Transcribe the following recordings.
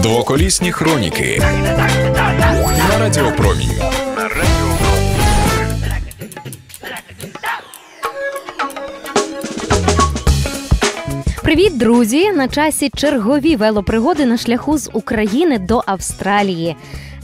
Двоколісні хроніки на Радіо Промінь. Привіт, друзі! На часі чергові велопригоди на шляху з України до Австралії.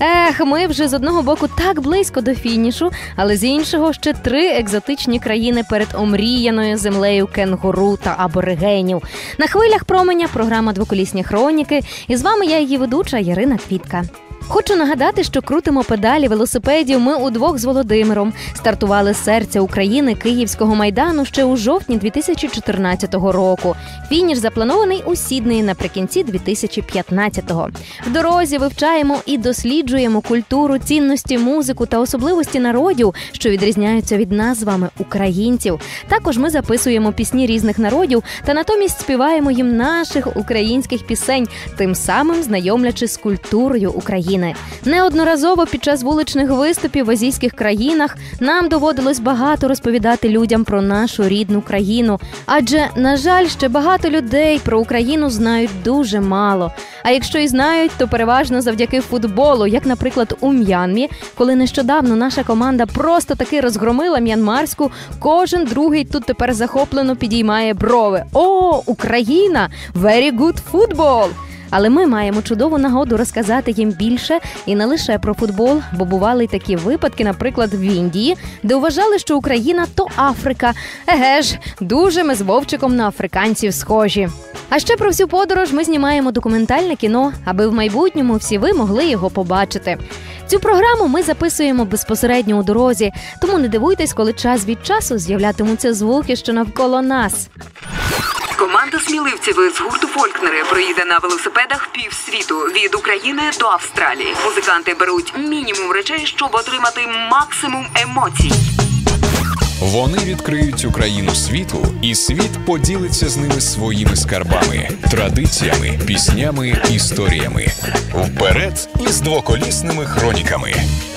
Ми вже з одного боку так близько до фінішу, але з іншого ще 3 екзотичні країни перед омріяною землею кенгуру та аборигенів. На хвилях Променя програма «Двоколісні хроніки». І з вами я, її ведуча Ярина Квітка. Хочу нагадати, що крутимо педалі велосипедів ми удвох з Володимиром. Стартували з серця України Київського Майдану ще у жовтні 2014 року. Фініш запланований у Сіднеї наприкінці 2015-го. В дорозі вивчаємо і досліджуємо культуру, цінності, музику та особливості народів, що відрізняються від нас з вами, українців. Також ми записуємо пісні різних народів та натомість співаємо їм наших українських пісень, тим самим знайомлячи з культурою України. Неодноразово під час вуличних виступів в азійських країнах нам доводилось багато розповідати людям про нашу рідну країну. Адже, на жаль, ще багато людей про Україну знають дуже мало. А якщо і знають, то переважно завдяки футболу, як, наприклад, у М'янмі, коли нещодавно наша команда просто таки розгромила м'янмарську, кожен другий тут тепер захоплено підіймає брови. О, Україна! Very good football! Але ми маємо чудову нагоду розказати їм більше і не лише про футбол, бо бували й такі випадки, наприклад, в Індії, де вважали, що Україна – то Африка. Еге ж, дуже ми з Вовчиком на африканців схожі. А ще про всю подорож ми знімаємо документальне кіно, аби в майбутньому всі ви могли його побачити. Цю програму ми записуємо безпосередньо у дорозі, тому не дивуйтесь, коли час від часу з'являтимуться звуки, що навколо нас. Команда сміливців з гурту «Фолькнери» проїде на велосипедах півсвіту від України до Австралії. Музиканти беруть мінімум речей, щоб отримати максимум емоцій. Вони відкриють Україну світу, і світ поділиться з ними своїми скарбами, традиціями, піснями, історіями. Вперед із двоколісними хроніками!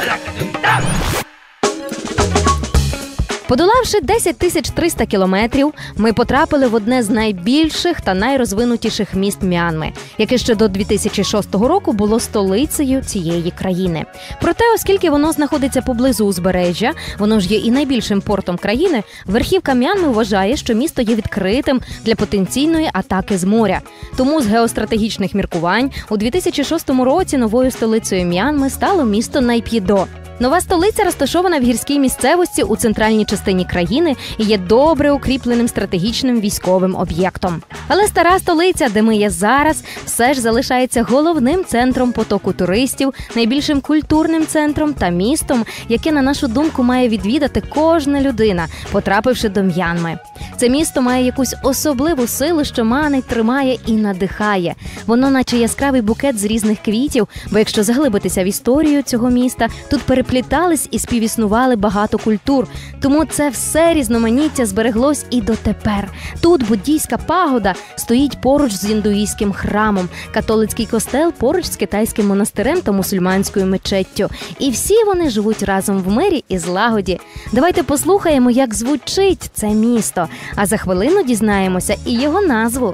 Подолавши 10 300 кілометрів, ми потрапили в одне з найбільших та найрозвинутіших міст М'янми, яке ще до 2006 року було столицею цієї країни. Проте, оскільки воно знаходиться поблизу узбережжя, воно ж є і найбільшим портом країни, верхівка М'янми вважає, що місто є відкритим для потенційної атаки з моря. Тому з геостратегічних міркувань у 2006 році новою столицею М'янми стало місто Найп'єдо. Нова столиця розташована в гірській місцевості у центральній частині країни і є добре укріпленим стратегічним військовим об'єктом. Але стара столиця, де ми є зараз, все ж залишається головним центром потоку туристів, найбільшим культурним центром та містом, яке, на нашу думку, має відвідати кожна людина, потрапивши до М'янми. Це місто має якусь особливу силу, що манить, тримає і надихає. Воно наче яскравий букет з різних квітів, бо якщо заглибитися в історію цього міста, тут переплітались і співіснували багато культур. Тому це все різноманіття збереглось і дотепер. Тут буддійська пагода стоїть поруч з індуїзьким храмом, католицький костел поруч з китайським монастирем та мусульманською мечеттю. І всі вони живуть разом в мирі і злагоді. Давайте послухаємо, як звучить це місто, а за хвилину дізнаємося і його назву.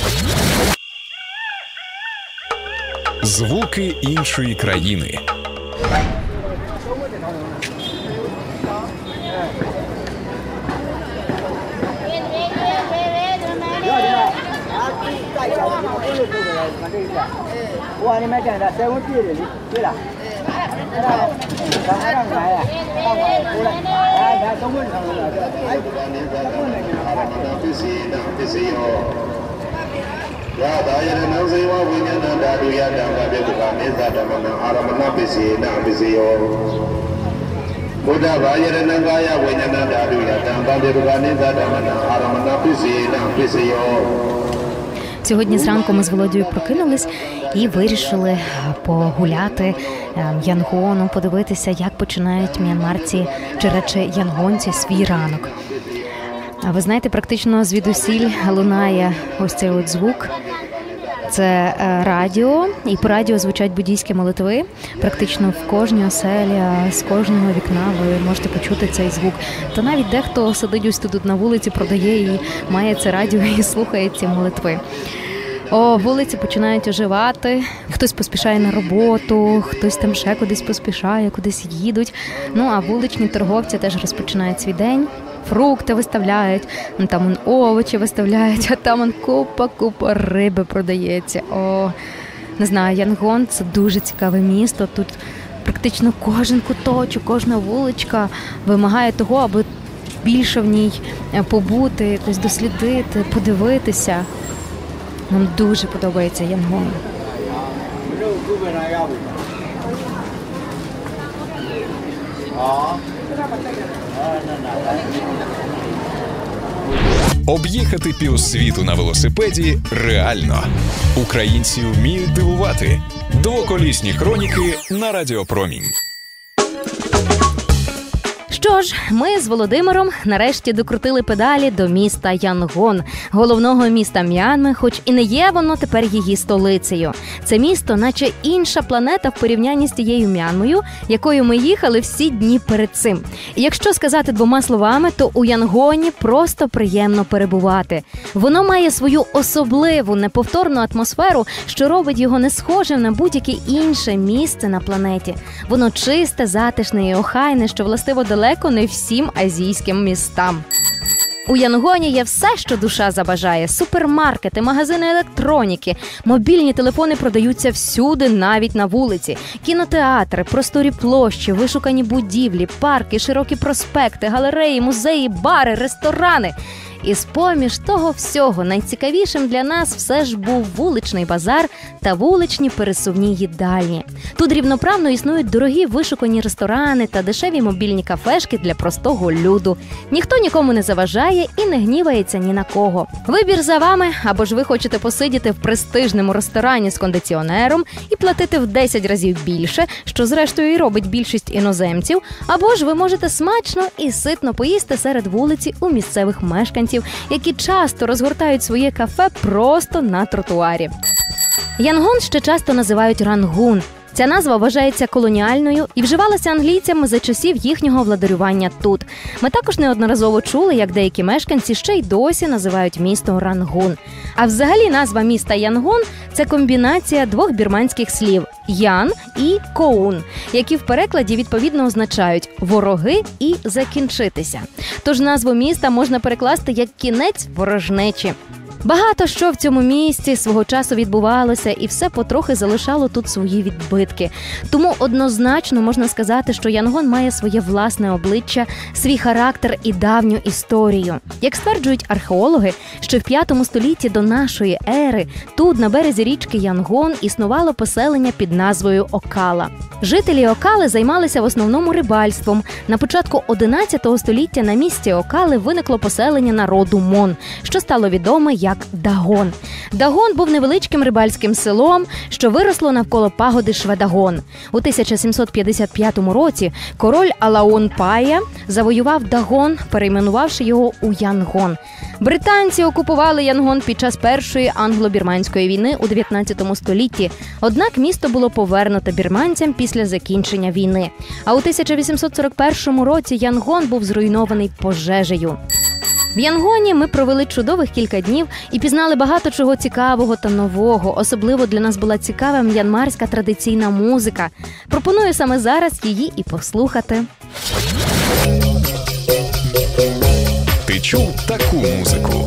Звуки іншої країни. Сьогодні зранку ми з Володією прокинулись і вирішили погуляти Янгоном, подивитися, як починають м'янмарці, чи радше янгонці, свій ранок. Ви знаєте, практично звідусіль лунає ось цей от звук. Це радіо, і по радіо звучать буддійські молитви. Практично в кожній оселі, з кожного вікна ви можете почути цей звук. Та навіть дехто сидить ось тут на вулиці, продає і має це радіо і слухає ці молитви. Вулиці починають оживати, хтось поспішає на роботу, хтось там ще кудись поспішає, кудись їдуть. А вуличні торговці теж розпочинають свій день. Фрукти виставляють, там овочі виставляють, а там купа риби продається. Не знаю, Янгон – це дуже цікаве місто. Тут практично кожен куточок, кожна вуличка вимагає того, аби більше в ній побути, якось дослідити, подивитися. Нам дуже подобається Янгон. Об'їхати півсвіту на велосипеді реально. Українці вміють дивувати. Двоколісні хроніки на Радіо Промінь. Що ж, ми з Володимиром нарешті докрутили педалі до міста Янгон, головного міста М'янми, хоч і не є воно тепер її столицею. Це місто, наче інша планета в порівнянні з тією М'янмою, якою ми їхали всі дні перед цим. І якщо сказати двома словами, то у Янгоні просто приємно перебувати. Воно має свою особливу, неповторну атмосферу, що робить його не схожим на будь-яке інше місце на планеті. Воно чисте, затишне і охайне, що властиво далеко не всім азійським містам. У Янгоні є все, що душа забажає. Супермаркети, магазини електроніки, мобільні телефони продаються всюди, навіть на вулиці. Кінотеатри, просторі площі, вишукані будівлі, парки, широкі проспекти, галереї, музеї, бари, ресторани. І з-поміж того всього найцікавішим для нас все ж був вуличний базар та вуличні пересувні їдальні. Тут рівноправно існують дорогі вишукані ресторани та дешеві мобільні кафешки для простого люду. Ніхто нікому не заважає і не гнівається ні на кого. Вибір за вами, або ж ви хочете посидіти в престижному ресторані з кондиціонером і платити в 10 разів більше, що зрештою і робить більшість іноземців, або ж ви можете смачно і ситно поїсти серед вулиці у місцевих мешканців, які часто розгортають своє кафе просто на тротуарі. Янгон ще часто називають Рангун. Ця назва вважається колоніальною і вживалася англійцями за часів їхнього владарювання тут. Ми також неодноразово чули, як деякі мешканці ще й досі називають місто Рангун. А взагалі назва міста Янгон – це комбінація двох бірманських слів – «ян» і «коун», які в перекладі відповідно означають «вороги» і «закінчитися». Тож назву міста можна перекласти як «кінець ворожнечі». Багато що в цьому місці свого часу відбувалося, і все потрохи залишало тут свої відбитки. Тому однозначно можна сказати, що Янгон має своє власне обличчя, свій характер і давню історію. Як стверджують археологи, ще в 5 столітті до нашої ери тут, на березі річки Янгон, існувало поселення під назвою Окала. Жителі Окали займалися в основному рибальством. На початку 11 століття на місці Окали виникло поселення народу Мон, що стало відоме як Дагон. Дагон був невеличким рибальським селом, що виросло навколо пагоди Шведагон. У 1755 році король Алаон Пая завоював Дагон, перейменувавши його у Янгон. Британці окупували Янгон під час Першої англо-бірманської війни у 19 столітті, однак місто було повернуто бірманцям після закінчення війни. А у 1841 році Янгон був зруйнований пожежею. В Янгоні ми провели чудових кілька днів і пізнали багато чого цікавого та нового. Особливо для нас була цікава м'янмарська традиційна музика. Пропоную саме зараз її і послухати. Ти чув таку музику?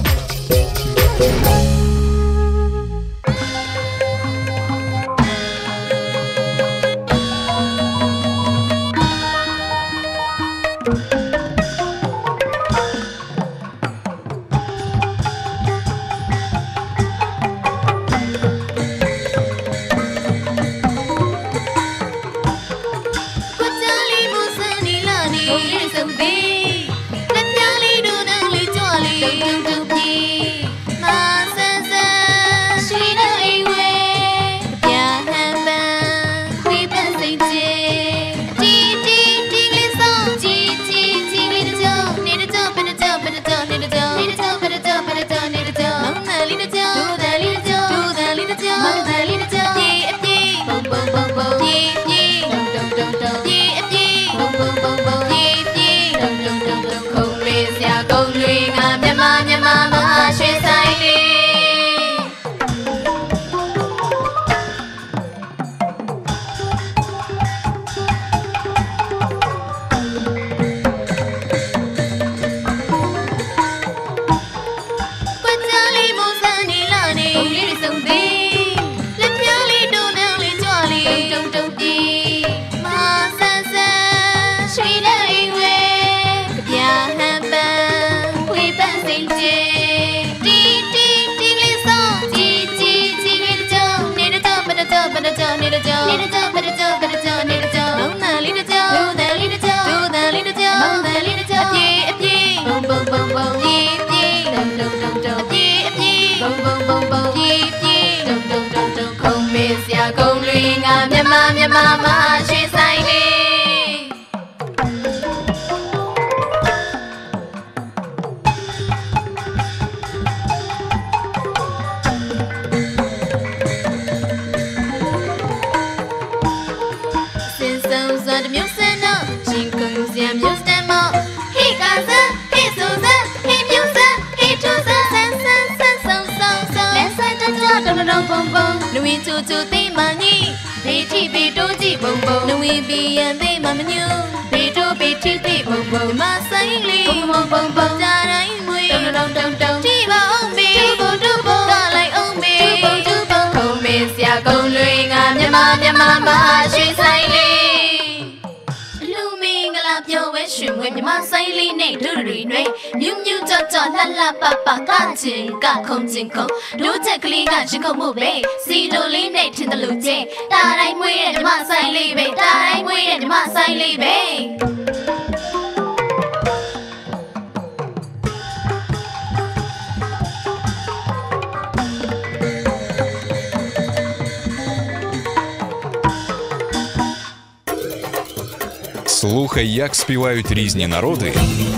Слухай, як співають різні народи,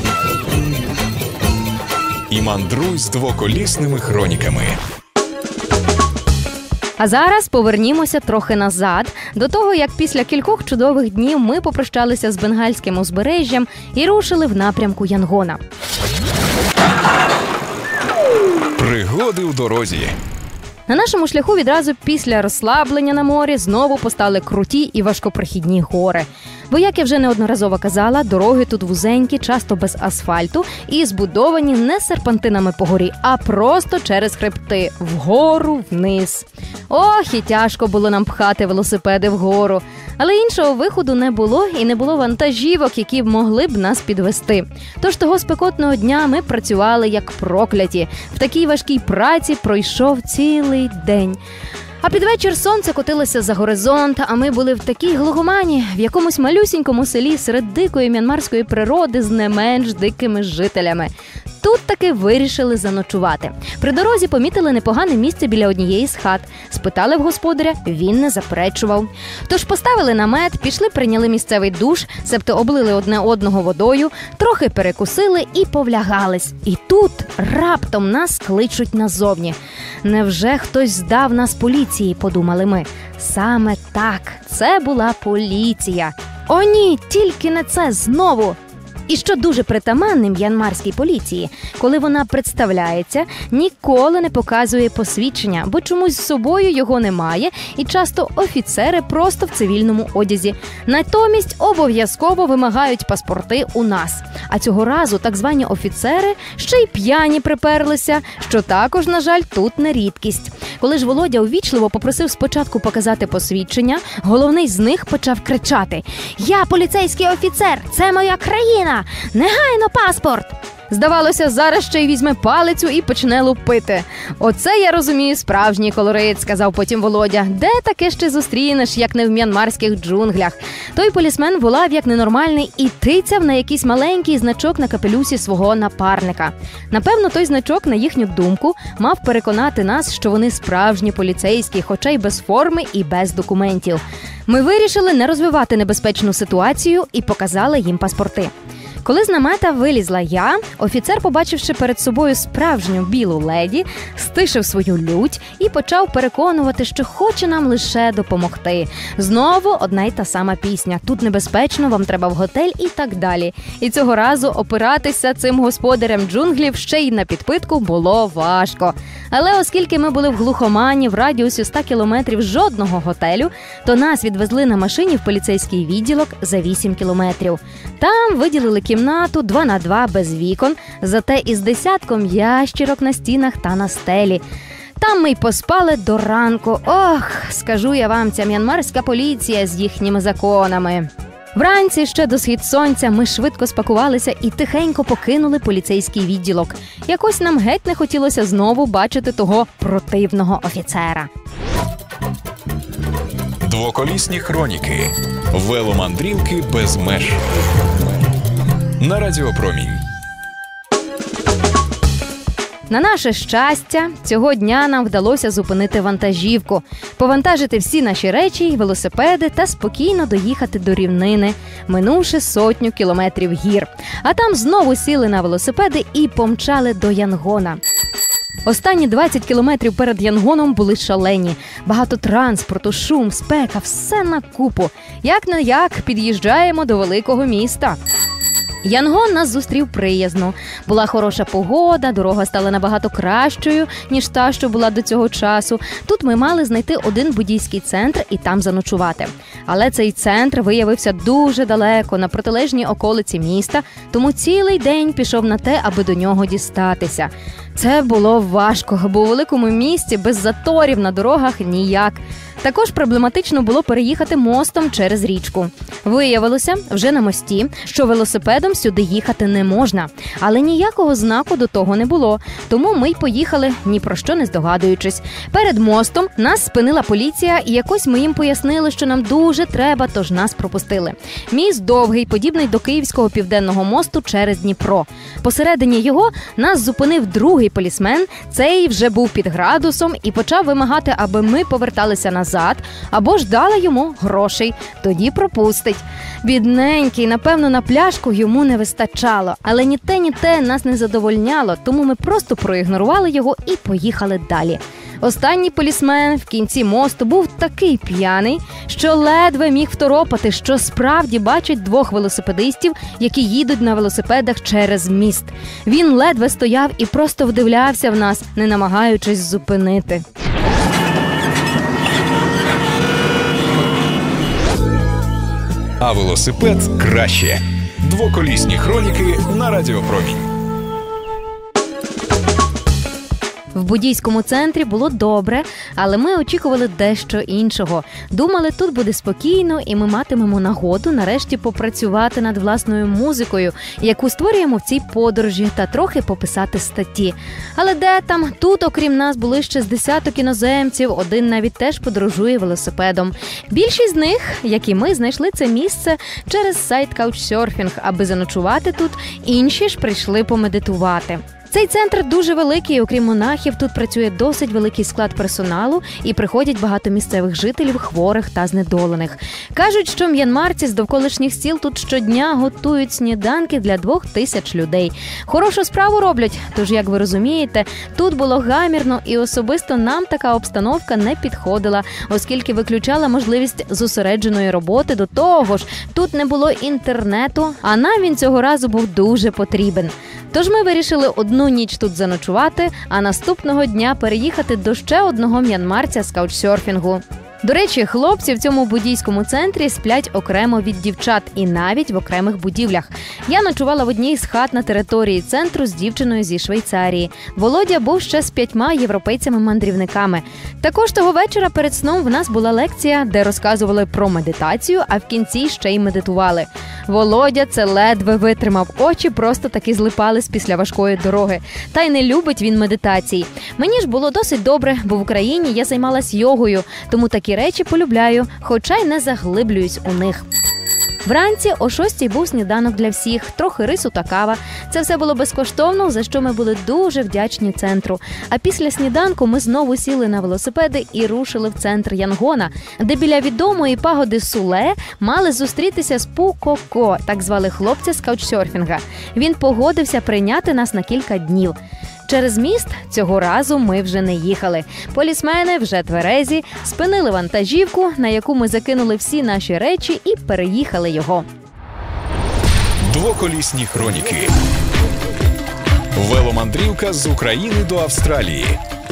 і мандруй з двоколісними хроніками. А зараз повернімося трохи назад, до того, як після кількох чудових днів ми попрощалися з бенгальським узбережжям і рушили в напрямку Янгона. Пригоди у дорозі. На нашому шляху відразу після розслаблення на морі знову постали круті і важкопрохідні гори. Бо, як я вже неодноразово казала, дороги тут вузенькі, часто без асфальту і збудовані не серпантинами по горі, а просто через хребти – вгору, вниз. Ох, і тяжко було нам пхати велосипеди вгору. Але іншого виходу не було і не було вантажівок, які могли б нас підвести. Тож того спекотного дня ми працювали як прокляті. В такій важкій праці пройшов цілий день. А під вечір сонце котилося за горизонт, а ми були в такій глухомані, в якомусь малюсінькому селі серед дикої м'янмарської природи з не менш дикими жителями. Тут таки вирішили заночувати. При дорозі помітили непогане місце біля однієї з хат. Спитали в господаря, він не заперечував. Тож поставили намет, пішли, прийняли місцевий душ, себто облили одне одного водою, трохи перекусили і повлягались. І тут раптом нас кличуть назовні. Невже хтось здав нас поліції, подумали ми. Саме так, це була поліція. О ні, тільки не це знову! І що дуже притаманне м'янмарській поліції, коли вона представляється, ніколи не показує посвідчення, бо чомусь з собою його немає, і часто офіцери просто в цивільному одязі. Натомість обов'язково вимагають паспорти у нас. А цього разу так звані офіцери ще й п'яні приперлися, що також, на жаль, тут не рідкість. Коли ж Володя увічливо попросив спочатку показати посвідчення, головний з них почав кричати: «Я поліцейський офіцер! Це моя країна! Негайно паспорт!» Здавалося, зараз ще й візьме палицю і почне лупити. «Оце, я розумію, справжній колорит», – сказав потім Володя. «Де таке ще зустрінеш, як не в м'янмарських джунглях?» Той полісмен волав як ненормальний і тицяв на якийсь маленький значок на капелюсі свого напарника. Напевно, той значок, на їхню думку, мав переконати нас, що вони справжні поліцейські, хоча й без форми і без документів. Ми вирішили не розвивати небезпечну ситуацію і показали їм паспорти. Коли з намета вилізла я, офіцер, побачивши перед собою справжню білу леді, стишив свою лють і почав переконувати, що хоче нам лише допомогти. Знову одна й та сама пісня: «Тут небезпечно, вам треба в готель» і так далі. І цього разу опиратися цим господарям джунглів ще й на підпитку було важко. Але оскільки ми були в глухомані, в радіусі 100 кілометрів жодного готелю, то нас відвезли на машині в поліцейський відділок за 8 кілометрів. Там виділили кімнату 2х2 без вікон, зате із десятком ящірок на стінах та на стелі. Там ми й поспали до ранку. Ох, скажу я вам, ця м'янмарська поліція з їхніми законами. Вранці, ще до схід сонця, ми швидко спакувалися і тихенько покинули поліцейський відділок. Якось нам геть не хотілося знову бачити того противного офіцера. Двоколісні хроніки. Веломандрівки без меж. На Радіо Промінь. На наше щастя, цього дня нам вдалося зупинити вантажівку, повантажити всі наші речі й велосипеди та спокійно доїхати до рівнини, минувши 100 кілометрів гір. А там знову сіли на велосипеди і помчали до Янгона. Останні 20 кілометрів перед Янгоном були шалені. Багато транспорту, шум, спека, все на купу. Як-не-як під'їжджаємо до великого міста. Янгон нас зустрів приязно. Була хороша погода, дорога стала набагато кращою, ніж та, що була до цього часу. Тут ми мали знайти один буддійський центр і там заночувати. Але цей центр виявився дуже далеко, на протилежній околиці міста, тому цілий день пішов на те, аби до нього дістатися. Це було важко, бо у великому місті без заторів на дорогах ніяк. Також проблематично було переїхати мостом через річку. Виявилося вже на мості, що велосипедом сюди їхати не можна. Але ніякого знаку до того не було. Тому ми й поїхали, ні про що не здогадуючись. Перед мостом нас спинила поліція, і якось ми їм пояснили, що нам дуже треба, тож нас пропустили. Міст довгий, подібний до Київського південного мосту через Дніпро. Посередині його нас зупинив другий полісмен. Цей вже був під градусом і почав вимагати, аби ми поверталися назад, або ж дали йому грошей. Тоді пропустить. Бідненький, напевно, на пляшку йому не вистачало. Але ні те нас не задовольняло, тому ми просто проігнорували його і поїхали далі. Останній полісмен в кінці мосту був такий п'яний, що ледве міг второпати, що справді бачить двох велосипедистів, які їдуть на велосипедах через міст. Він ледве стояв і просто вдивлявся в нас, не намагаючись зупинити. А велосипед краще. Двоколісні хроніки на Радіо Промінь. В буддійському центрі було добре, але ми очікували дещо іншого. Думали, тут буде спокійно і ми матимемо нагоду нарешті попрацювати над власною музикою, яку створюємо в цій подорожі, та трохи пописати статті. Але де там? Тут, окрім нас, були ще з десяток іноземців, один навіть теж подорожує велосипедом. Більшість з них, як і ми, знайшли це місце через сайт Couchsurfing, аби заночувати тут, інші ж прийшли помедитувати. Цей центр дуже великий, окрім монахів, тут працює досить великий склад персоналу і приходять багато місцевих жителів, хворих та знедолених. Кажуть, що м'янмарці з довколишніх сіл тут щодня готують сніданки для 2000 людей. Хорошу справу роблять, тож, як ви розумієте, тут було гамірно і особисто нам така обстановка не підходила, оскільки виключала можливість зосередженої роботи. До того ж, тут не було інтернету, а нам він цього разу був дуже потрібен. Тож ми вирішили одну ніч тут заночувати, а наступного дня переїхати до ще одного м'янмарця з каучсерфінгу. До речі, хлопці в цьому буддійському центрі сплять окремо від дівчат і навіть в окремих будівлях. Я ночувала в одній з хат на території центру з дівчиною зі Швейцарії. Володя був ще з 5 європейцями-мандрівниками. Також того вечора перед сном в нас була лекція, де розказували про медитацію, а в кінці ще й медитували. Володя це ледве витримав, очі просто таки злипались після важкої дороги. Та й не любить він медитації. Мені ж було досить добре, бо в Україні я займалась йогою, тому такі речі полюбляю, хоча й не заглиблююсь у них. Вранці о 6-й був сніданок для всіх, трохи рису та кава. Це все було безкоштовно, за що ми були дуже вдячні центру. А після сніданку ми знову сіли на велосипеди і рушили в центр Янгона, де біля відомої пагоди Суле мали зустрітися з Пу Коко, так звали хлопця з каучсерфінга. Він погодився прийняти нас на кілька днів. Через міст цього разу ми вже не їхали. Полісмени, вже тверезі, спинили вантажівку, на яку ми закинули всі наші речі і переїхали його. Двоколісні хроніки. Веломандрівка з України до Австралії.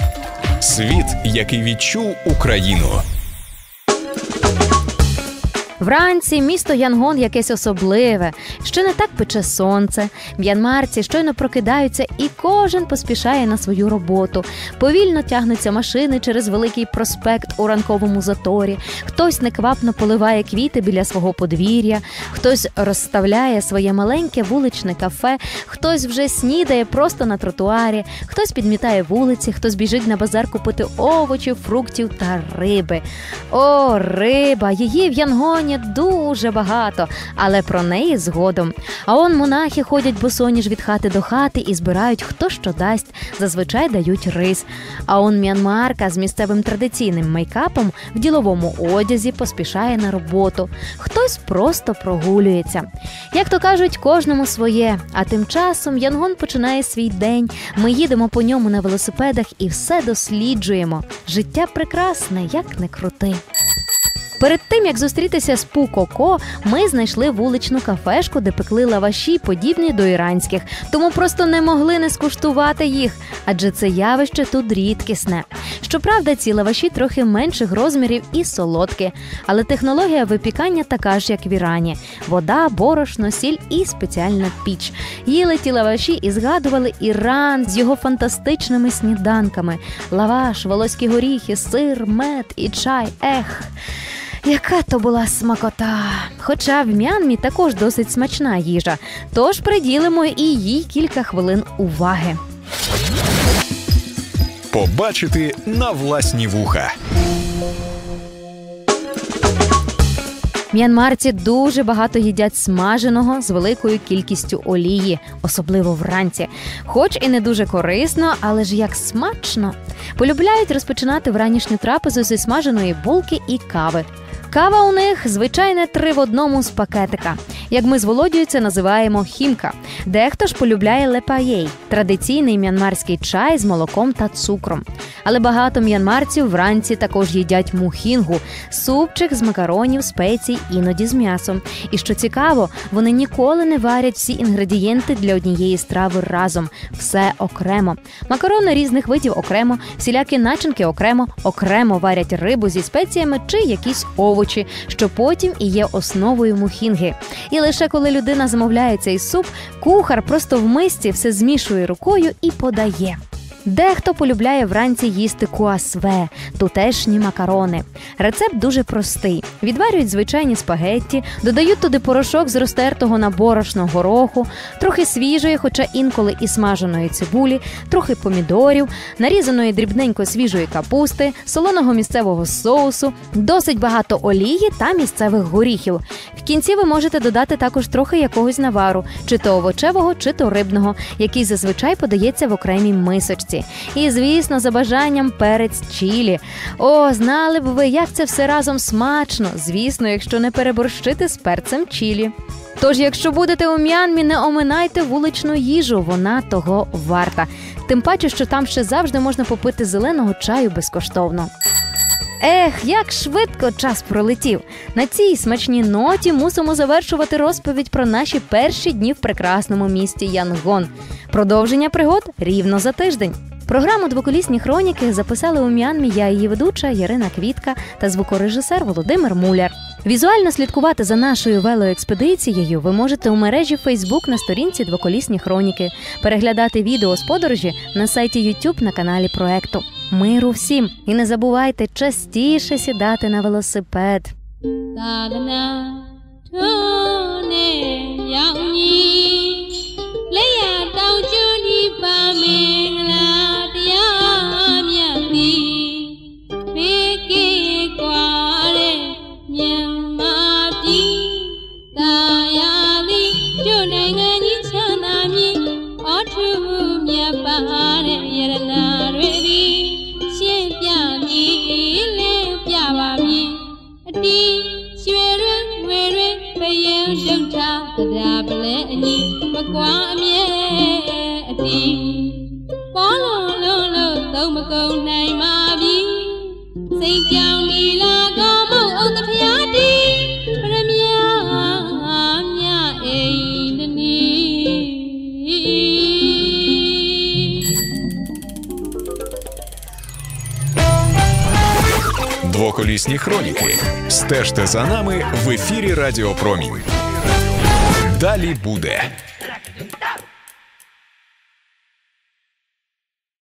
Світ, який відчув Україну. Вранці місто Янгон якесь особливе, ще не так пече сонце. М'янмарці щойно прокидаються і кожен поспішає на свою роботу. Повільно тягнуться машини через великий проспект у ранковому заторі. Хтось неквапно поливає квіти біля свого подвір'я, хтось розставляє своє маленьке вуличне кафе, хтось вже снідає просто на тротуарі, хтось підмітає вулиці, хтось біжить на базар купити овочів, фруктів та риби. О, риба! Її в Янгоні дуже багато, але про неї згодом. А он монахи ходять босоніж від хати до хати і збирають хто що дасть, зазвичай дають рис. А он м'янмарка з місцевим традиційним мейкапом в діловому одязі поспішає на роботу. Хтось просто прогулюється. Як то кажуть, кожному своє. А тим часом Янгон починає свій день. Ми їдемо по ньому на велосипедах і все досліджуємо. Життя прекрасне, як не крути. Перед тим, як зустрітися з Пу Коко, ми знайшли вуличну кафешку, де пекли лаваші, подібні до іранських. Тому просто не могли не скуштувати їх, адже це явище тут рідкісне. Щоправда, ці лаваші трохи менших розмірів і солодкі. Але технологія випікання така ж, як в Ірані. Вода, борошно, сіль і спеціальна піч. Їли ті лаваші і згадували Іран з його фантастичними сніданками. Лаваш, волоські горіхи, сир, мед і чай. Ех! Яка то була смакота! Хоча в М'янмі також досить смачна їжа, тож приділимо і їй кілька хвилин уваги. Побачити на власні вуха. М'янмарці дуже багато їдять смаженого з великою кількістю олії, особливо вранці. Хоч і не дуже корисно, але ж як смачно! Полюбляють розпочинати вранішню трапезу зі смаженої булки і кави. Кава у них – звичайне 3 в 1 з пакетика. Як ми з Володією це називаємо хімка. Дехто ж полюбляє лепаєй – традиційний м'янмарський чай з молоком та цукром. Але багато м'янмарців вранці також їдять мухінгу – супчик з макаронів, спецій, іноді з м'ясом. І що цікаво, вони ніколи не варять всі інгредієнти для однієї страви разом. Все окремо. Макарони різних видів окремо, всілякі начинки окремо варять рибу зі спеціями чи якісь овочі, що потім і є основою мухінги. І лише коли людина замовляє цей суп, кухар просто в мисці все змішує рукою і подає. Дехто полюбляє вранці їсти куасве – тутешні макарони. Рецепт дуже простий. Відварюють звичайні спагетті, додають туди порошок з розтертого на борошно гороху, трохи свіжої, хоча інколи і смаженої цибулі, трохи помідорів, нарізаної дрібненько свіжої капусти, солоного місцевого соусу, досить багато олії та місцевих горіхів. В кінці ви можете додати також трохи якогось навару, чи то овочевого, чи то рибного, який зазвичай подається в окремій мисочці. І, звісно, за бажанням перець чилі. О, знали б ви, як це все разом смачно, звісно, якщо не переборщити з перцем чилі. Тож, якщо будете у М'янмі, не оминайте вуличну їжу, вона того варта. Тим паче, що там ще завжди можна попити зеленого чаю безкоштовно. Ех, як швидко час пролетів! На цій смачній ноті мусимо завершувати розповідь про наші перші дні в прекрасному місті Янгон. Продовження пригод рівно за тиждень. Програму «Двоколісні хроніки» записали у М'янмі я, її ведуча Ярина Квітка та звукорежисер Володимир Муляр. Візуально слідкувати за нашою велоекспедицією ви можете у мережі Facebook на сторінці «Двоколісні хроніки», переглядати відео з подорожі на сайті YouTube на каналі проекту. Миру всім! І не забувайте частіше сідати на велосипед. Двоколісні хроніки. Стежте за нами в ефірі Радіо Промінь. Далі буде.